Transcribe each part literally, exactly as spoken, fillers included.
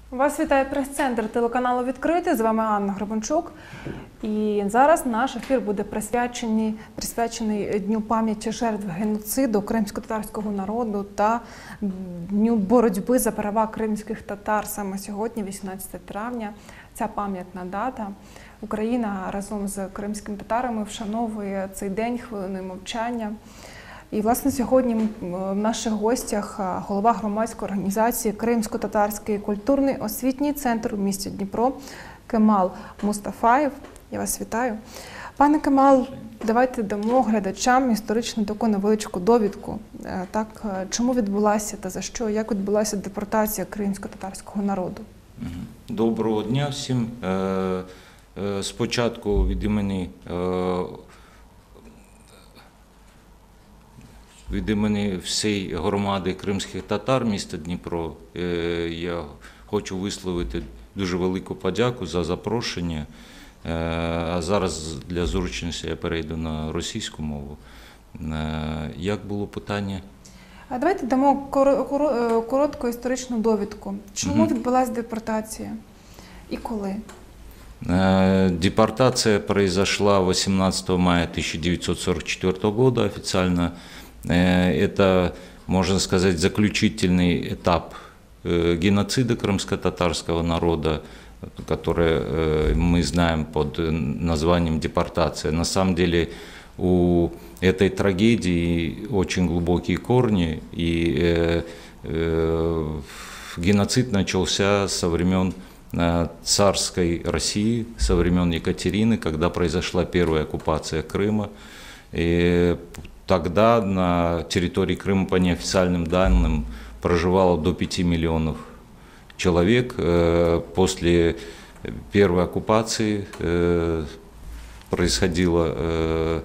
Вас вітає прес-центр телеканалу «Відкритий». З вами Анна Гребенчук. І зараз наш ефір буде присвячений, присвячений Дню пам'яті жертв геноциду кримсько-татарського народу та Дню боротьби за права кримських татар. Саме сьогодні, вісімнадцяте травня, ця пам'ятна дата. Україна разом з кримськими татарами вшановує цей день хвилиною мовчання. І, власне, сьогодні в наших гостях голова громадської організації Кримсько-татарський культурний освітній центр у місті Дніпро Кемал Мустафаєв. Я вас вітаю. Пане Кемал, давайте дамо глядачам історичну таку невеличку довідку. Так, чому відбулася та за що, як відбулася депортація кримсько-татарського народу? Доброго дня всім. Спочатку від імені Від імені всієї громади кримських татар міста Дніпро я хочу висловити дуже велику подяку за запрошення. А зараз для зручності я перейду на російську мову. Як було питання? Давайте дамо коротку історичну довідку. Чому угу. відбулася депортація і коли? Депортация произошла восемнадцатого мая тысяча девятьсот сорок четвёртого года официально. Это, можно сказать, заключительный этап геноцида крымско-татарского народа, который мы знаем под названием депортация. На самом деле у этой трагедии очень глубокие корни, и геноцид начался со времен царской России, со времен Екатерины, когда произошла первая оккупация Крыма. И тогда на территории Крыма, по неофициальным данным, проживало до пяти миллионов человек. После первой оккупации происходило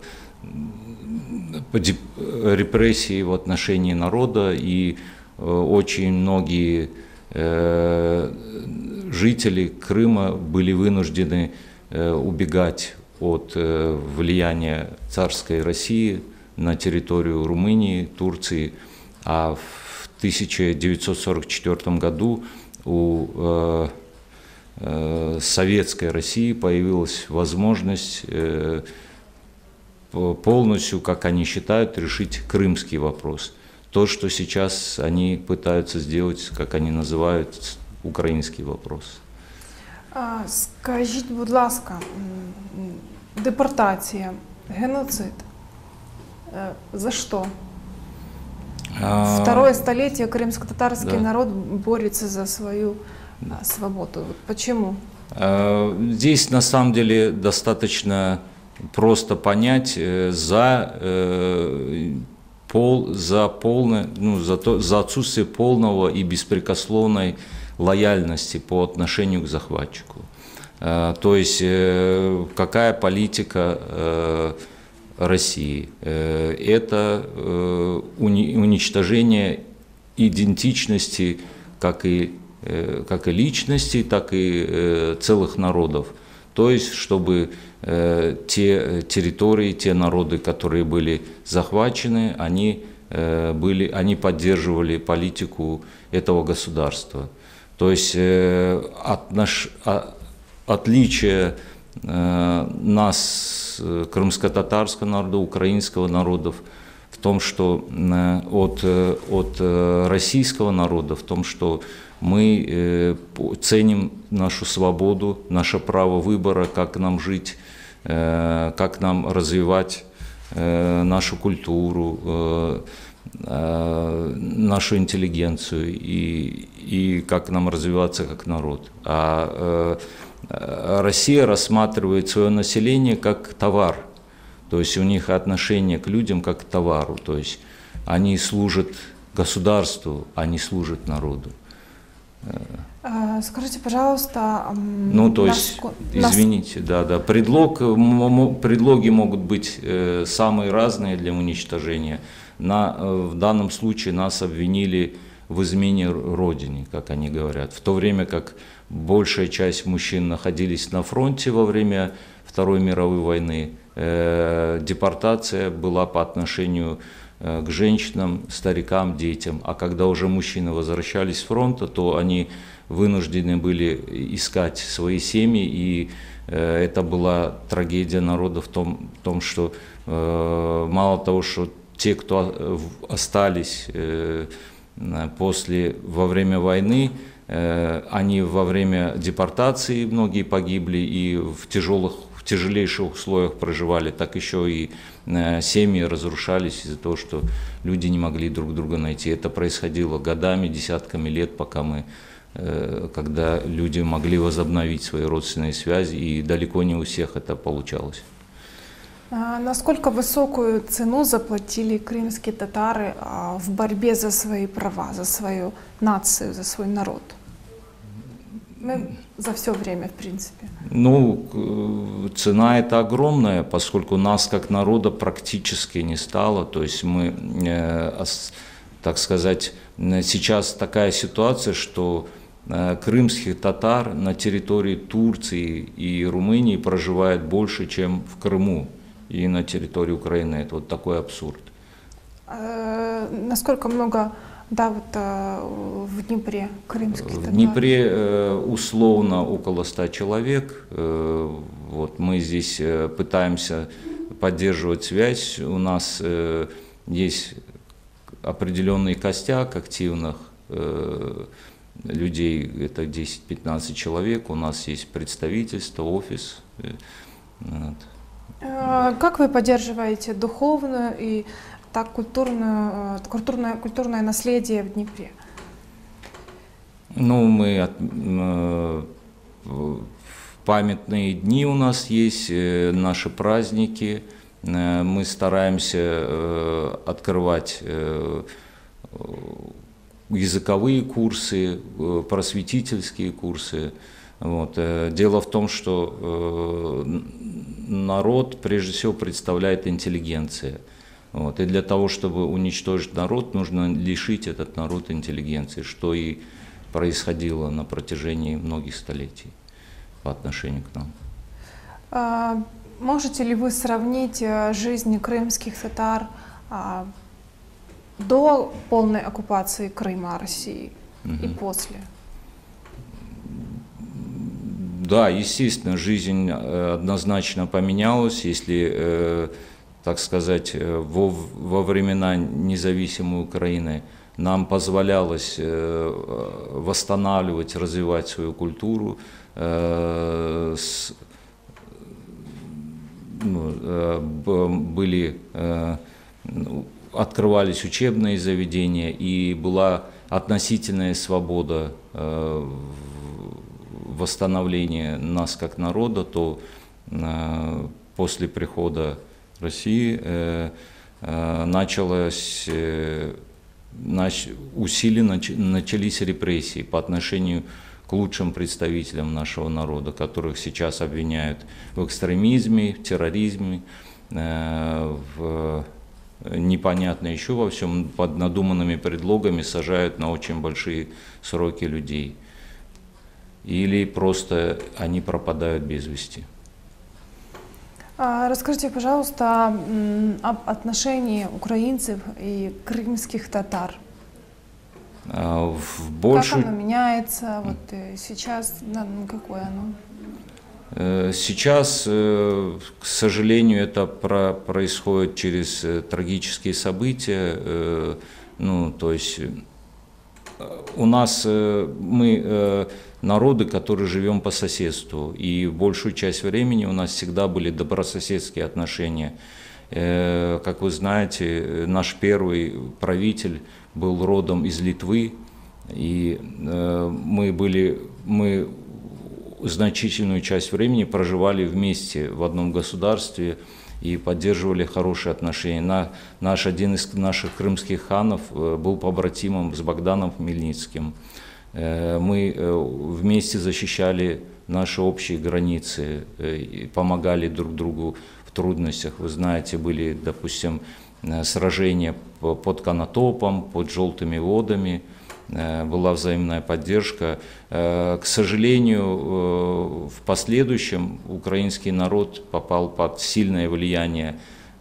репрессии в отношении народа, и очень многие жители Крыма были вынуждены убегать от влияния царской России на территорию Румынии, Турции, а в тысяча девятьсот сорок четвёртом году у э, э, советской России появилась возможность э, полностью, как они считают, решить крымский вопрос. То, что сейчас они пытаются сделать, как они называют, украинский вопрос. Скажіть, будь ласка, депортація, геноцид. За что? Второе столетие крымско-татарский да. народ борется за свою свободу. Почему? Здесь на самом деле достаточно просто понять за, пол, за, полное, ну, за, то, за отсутствие полного и беспрекословной лояльности по отношению к захватчику. То есть какая политика России. Это уничтожение идентичности как и, как и личности, так и целых народов. То есть, чтобы те территории, те народы, которые были захвачены, они, были, они поддерживали политику этого государства. То есть отнош, отличие нас, крымско-татарского народа, украинского народов, в том, что от, от российского народа, в том, что мы ценим нашу свободу, наше право выбора, как нам жить, как нам развивать нашу культуру, нашу интеллигенцию и, и как нам развиваться как народ. А Россия рассматривает свое население как товар, то есть у них отношение к людям как к товару, то есть они служат государству, а не служат народу. Скажите, пожалуйста, ну то есть, извините, да, да, предлог, предлоги могут быть самые разные для уничтожения. На, в данном случае нас обвинили в измене родине, как они говорят, в то время как большая часть мужчин находились на фронте во время Второй мировой войны. Э, депортация была по отношению э, к женщинам, старикам, детям. А когда уже мужчины возвращались с фронта, то они вынуждены были искать свои семьи, и это была трагедия народа в том, в том что мало того, что те, кто остались после, во время войны, они во время депортации многие погибли и в тяжелых, в тяжелейших условиях проживали, так еще и семьи разрушались из-за того, что люди не могли друг друга найти. Это происходило годами, десятками лет, пока мы, когда люди могли возобновить свои родственные связи, и далеко не у всех это получалось. А насколько высокую цену заплатили крымские татары в борьбе за свои права, за свою нацию, за свой народ? За все время, в принципе. Ну, цена это огромная, поскольку нас как народа практически не стало. То есть мы, так сказать, сейчас такая ситуация, что крымских татар на территории Турции и Румынии проживает больше, чем в Крыму и на территории Украины. Это вот такой абсурд. А, насколько много, да, вот в Днепре крымских татар? В Днепре условно около ста человек. Вот мы здесь пытаемся поддерживать связь. У нас есть определенный костяк активных людей, это десять-пятнадцать человек. У нас есть представительство, офис. Вот. Как вы поддерживаете духовную и так культурную, культурное, культурное наследие в Днепре? Ну, мы от, э, памятные дни у нас есть, э, наши праздники. Э, мы стараемся э, открывать э, языковые курсы, э, просветительские курсы. Вот. Дело в том, что э, народ прежде всего представляет интеллигенция. Вот. И для того, чтобы уничтожить народ, нужно лишить этот народ интеллигенции, что и происходило на протяжении многих столетий по отношению к нам. А можете ли вы сравнить жизнь крымских татар а, до полной оккупации Крыма Россией угу. и после? Да, естественно, жизнь однозначно поменялась, если, так сказать, во, во времена независимой Украины нам позволялось восстанавливать, развивать свою культуру, были, открывались учебные заведения, и была относительная свобода восстановления нас как народа, то э, после прихода России э, э, началось, э, нач, усиленно начались репрессии по отношению к лучшим представителям нашего народа, которых сейчас обвиняют в экстремизме, в терроризме, э, в непонятно еще во всем, под надуманными предлогами сажают на очень большие сроки людей. Или просто они пропадают без вести. Расскажите, пожалуйста, об отношении украинцев и крымских татар. В большую... Как оно меняется? Вот сейчас какое оно? Сейчас, к сожалению, это про происходит через трагические события. Ну, то есть у нас мы народы, которые живем по соседству, и большую часть времени у нас всегда были добрососедские отношения. Как вы знаете, наш первый правитель был родом из Литвы, и мы были, мы значительную часть времени проживали вместе в одном государстве и поддерживали хорошие отношения. На, наш, один из наших крымских ханов был побратимом с Богданом Хмельницким. Мы вместе защищали наши общие границы, помогали друг другу в трудностях. Вы знаете, были, допустим, сражения под Конотопом, под Желтыми водами, была взаимная поддержка. К сожалению, в последующем украинский народ попал под сильное влияние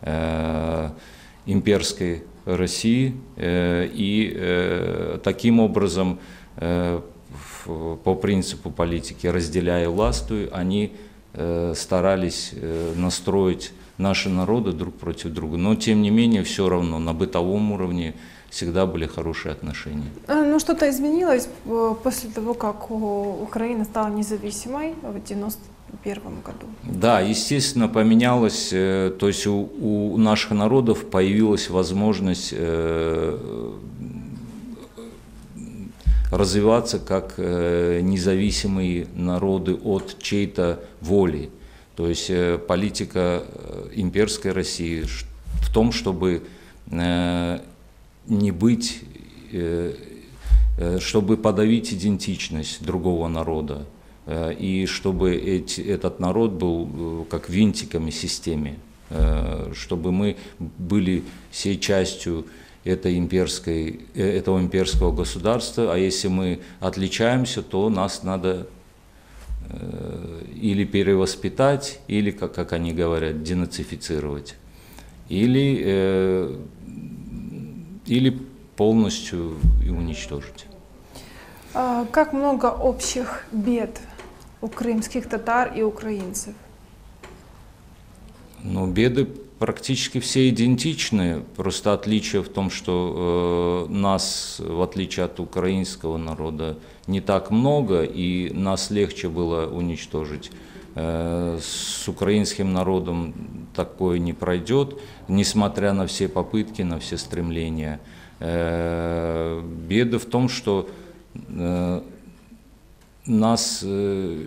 имперской России, и таким образом по принципу политики «разделяй и властвуй», они старались настроить наши народы друг против друга. Но, тем не менее, все равно на бытовом уровне всегда были хорошие отношения. Ну, что-то изменилось после того, как Украина стала независимой в девяносто первом году? Да, естественно, поменялось. То есть у, у наших народов появилась возможность развиваться как независимые народы от чьей-то воли. То есть политика имперской России в том, чтобы не быть, чтобы подавить идентичность другого народа, и чтобы эти, этот народ был как винтиками в системе, чтобы мы были всей частью этой имперской, этого имперского государства, а если мы отличаемся, то нас надо или перевоспитать, или, как, как они говорят, денацифицировать, или, э, или полностью уничтожить. А как много общих бед у крымских татар и украинцев? Ну, беды практически все идентичны, просто отличие в том, что э, нас, в отличие от украинского народа, не так много, и нас легче было уничтожить. Э, с украинским народом такое не пройдет, несмотря на все попытки, на все стремления. Э, беда в том, что э, нас... Э,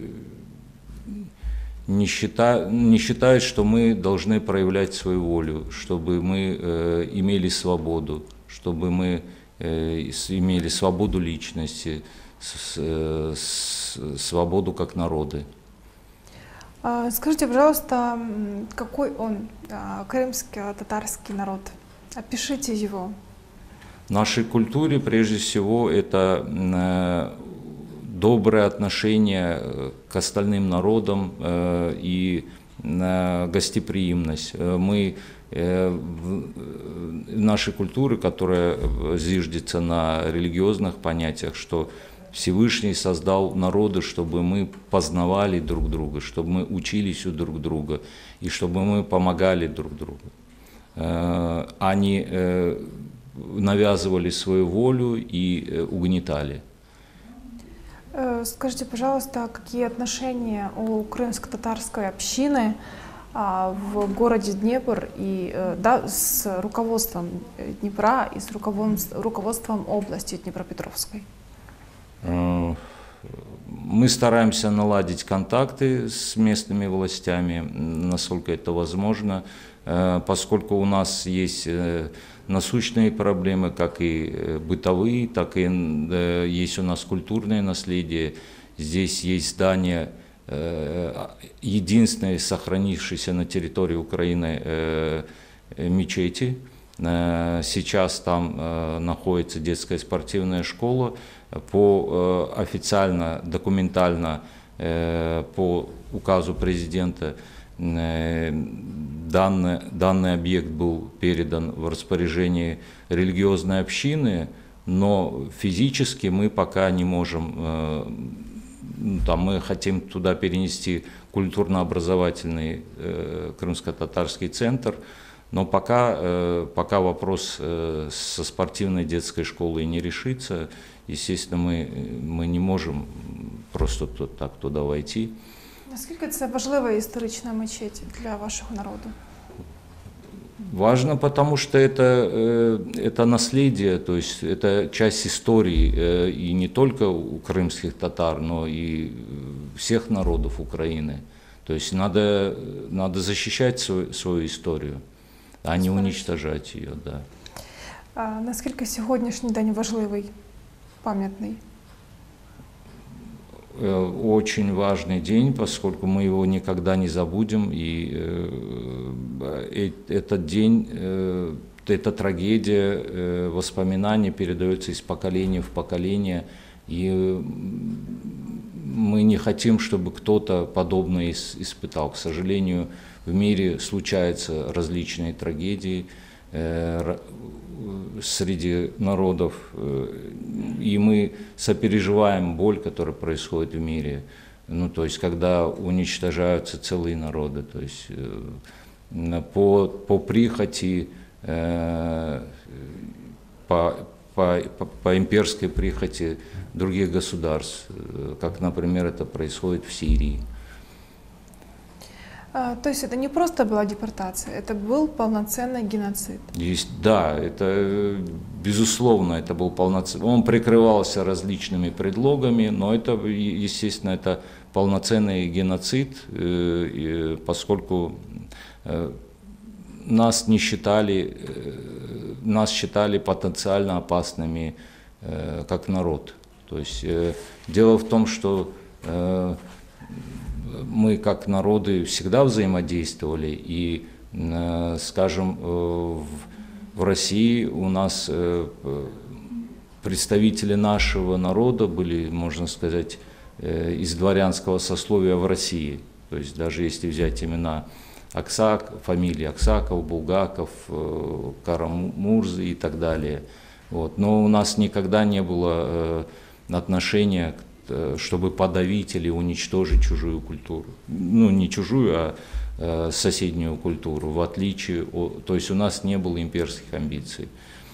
Не, счита, не считают, что мы должны проявлять свою волю, чтобы мы э, имели свободу, чтобы мы э, имели свободу личности, с, э, с, свободу как народы. Скажите, пожалуйста, какой он, крымский татарский народ? Опишите его. В нашей культуре, прежде всего, это э, доброе отношение к остальным народам э, и э, гостеприимность. Мы э, в, в нашей культуре, которая зиждется на религиозных понятиях, что Всевышний создал народы, чтобы мы познавали друг друга, чтобы мы учились у друг друга и чтобы мы помогали друг другу. Э, они э, навязывали свою волю и э, угнетали. Скажите, пожалуйста, какие отношения у крымско-татарской общины в городе Днепр и да, с руководством Днепра и с руководством области Днепропетровской? Мы стараемся наладить контакты с местными властями, насколько это возможно, поскольку у нас есть насущные проблемы, как и бытовые, так и есть у нас культурное наследие. Здесь есть здание, единственное сохранившееся на территории Украины мечети. Сейчас там находится детская спортивная школа. По официально, документально, по указу президента, Данный, данный объект был передан в распоряжение религиозной общины, но физически мы пока не можем, там, мы хотим туда перенести культурно-образовательный крымско-татарский центр, но пока, пока вопрос со спортивной детской школой не решится, естественно, мы, мы не можем просто так туда войти. Наскільки це важлива історична мечеть для вашого народу? Важно, потому что это, это наследие, то есть это часть истории, и не только у крымских татар, но и всех народов Украины. То есть надо, надо защищать свою, свою историю, а не уничтожать ее. Да. А наскільки сьогоднішній день важливий, пам'ятний? Очень важный день, поскольку мы его никогда не забудем, и э, этот день, э, эта трагедия, э, воспоминания передаются из поколения в поколение, и мы не хотим, чтобы кто-то подобное испытал. К сожалению, в мире случаются различные трагедии, э, среди народов, и мы сопереживаем боль, которая происходит в мире. Ну, то есть, когда уничтожаются целые народы, то есть по, по прихоти, по, по, по имперской прихоти других государств, как, например, это происходит в Сирии. То есть это не просто была депортация, это был полноценный геноцид? Есть, да, это безусловно, это был полноценный. Он прикрывался различными предлогами, но это, естественно, это полноценный геноцид, поскольку нас не считали, нас считали потенциально опасными как народ. То есть дело в том, что мы как народы всегда взаимодействовали, и, скажем, в России у нас представители нашего народа были, можно сказать, из дворянского сословия в России. То есть даже если взять имена Аксак, фамилии Аксаков, Булгаков, Карамурзы и так далее. Вот. Но у нас никогда не было отношения к чтобы подавить или уничтожить чужую культуру. Ну, не чужую, а э, соседнюю культуру, в отличие от... То есть у нас не было имперских амбіцій.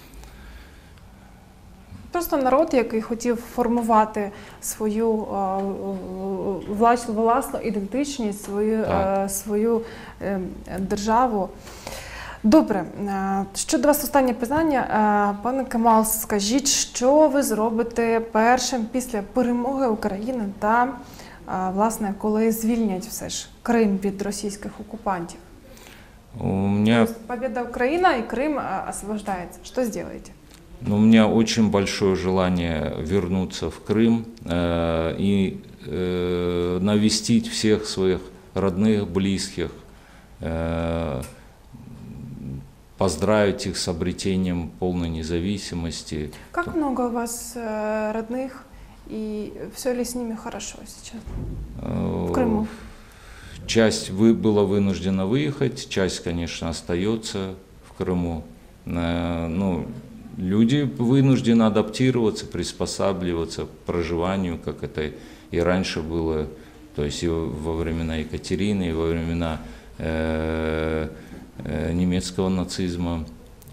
Просто народ, який хотів формувати свою е, власну, власну ідентичність, свою, е, свою е, державу. Добре, ще до вас останнє питання. Пане Кемал, скажіть, що ви зробите першим після перемоги України та, власне, коли звільнять все ж Крим від російських окупантів? У меня... Победа Украины и Крым освобождается. Что сделаете? Ну, у меня очень большое желание вернуться в Крым э, и э, навестить всех своих родных, близких, э, поздравить их с обретением полной независимости. Как много у вас э, родных, и все ли с ними хорошо сейчас в Крыму? Часть вы, была вынуждена выехать, часть, конечно, остается в Крыму. Э, ну, люди вынуждены адаптироваться, приспосабливаться к проживанию, как это и раньше было, то есть и во времена Екатерины, и во времена э, немецкого нацизма.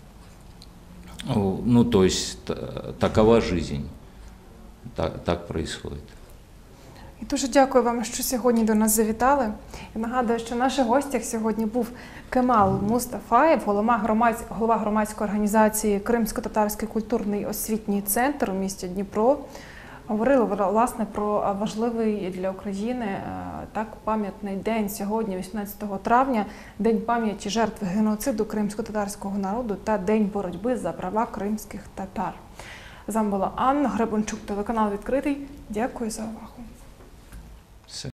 Ну, то есть такова жизнь, так, так происходит. І дуже дякую вам, що сьогодні до нас завітали. Я нагадую, що в наших гостях сьогодні був Кемал Мустафаєв, голова, громадсь... голова громадської організації Кримсько-татарський культурний освітній центр у місті Дніпро. Говорили, власне, про важливий для України так пам'ятний день сьогодні, вісімнадцятого травня, День пам'яті жертв геноциду кримсько-татарського народу та День боротьби за права кримських татар. З вами була Анна Гребенчук, телеканал «Відкритий». Дякую за увагу.